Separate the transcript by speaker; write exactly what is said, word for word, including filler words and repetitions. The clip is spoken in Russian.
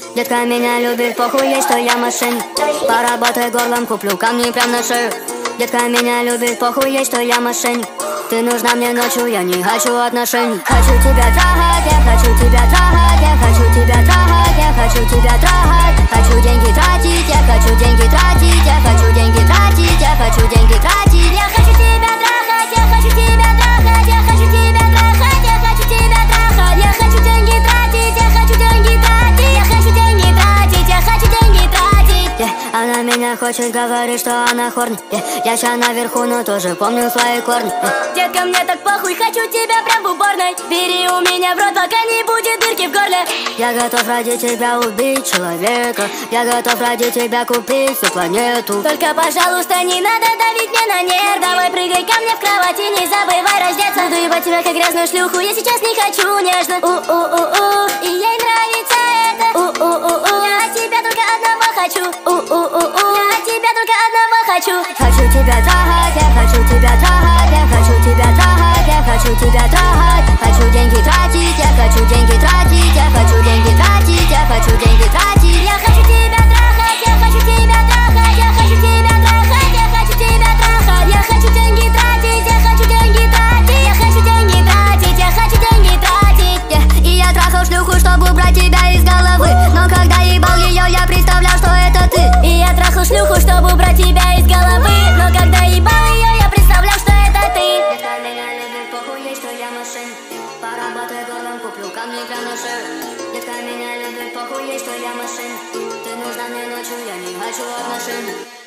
Speaker 1: Детка меня любит, похуй ей, что я машин. Поработай горлом, куплю камни прям на шею. Детка меня любит, похуй ей, что я машин. Ты нужна мне ночью, я не хочу отношений. Хочу тебя трахать, я хочу тебя трахать, я хочу тебя трахать, я хочу тебя трахать. Хочу деньги тратить, я хочу деньги тратить, я хочу деньги тратить, я хочу деньги тратить. Я хочу тебя трахать, я хочу тебя трахать, я хочу тебя трахать, я хочу тебя трахать. Я хочу деньги тратить, я хочу деньги тратить, я хочу деньги тратить, я хочу деньги тратить. Yeah. Она меня хочет, говорит, что она хорни. yeah. Я ща наверху, но тоже помню свои корни. yeah.
Speaker 2: Детка, мне так похуй, хочу тебя прям в уборной. Бери у меня в рот, пока не будет дырки в горле.
Speaker 1: Я готов ради тебя убить человека. Я готов ради тебя купить всю планету.
Speaker 2: Только, пожалуйста, не надо давить мне на нерв. Давай прыгай ко мне в кровати, не забывай раздеться. Буду ебать тебя как грязную шлюху, я сейчас не хочу нежно. У-у-у-у, и ей нравится это. У-у-у-у, я от тебя только одного хочу. У-у-у-у, я от тебя только одного хочу.
Speaker 1: Хочу тебя трахать, я хочу тебя трахать, я хочу тебя трахать, я хочу тебя трахать. Хочу деньги тратить, я хочу деньги тратить, я хочу деньги тратить, я хочу деньги тратить.
Speaker 2: Я хочу тебя трахать, я хочу тебя трахать, я хочу тебя трахать, я хочу тебя трахать. Я хочу деньги тратить, я хочу деньги тратить, я хочу деньги тратить, я хочу деньги тратить.
Speaker 1: yeah. И я трахал шлюху, чтобы убрать тебя из головы. Но когда ебал ее, я представлял, что это ты.
Speaker 2: И я трахал шлюху, чтобы убрать тебя из головы. Но когда ебал ее, я представлял, что это ты.
Speaker 1: Детка меня любит, похуй ей, что я машин. Поработай горлом, куплю камни прям на шею. Детка меня любит, похуй ей, что я машин. Ты нужна мне ночью, я не хочу отношений.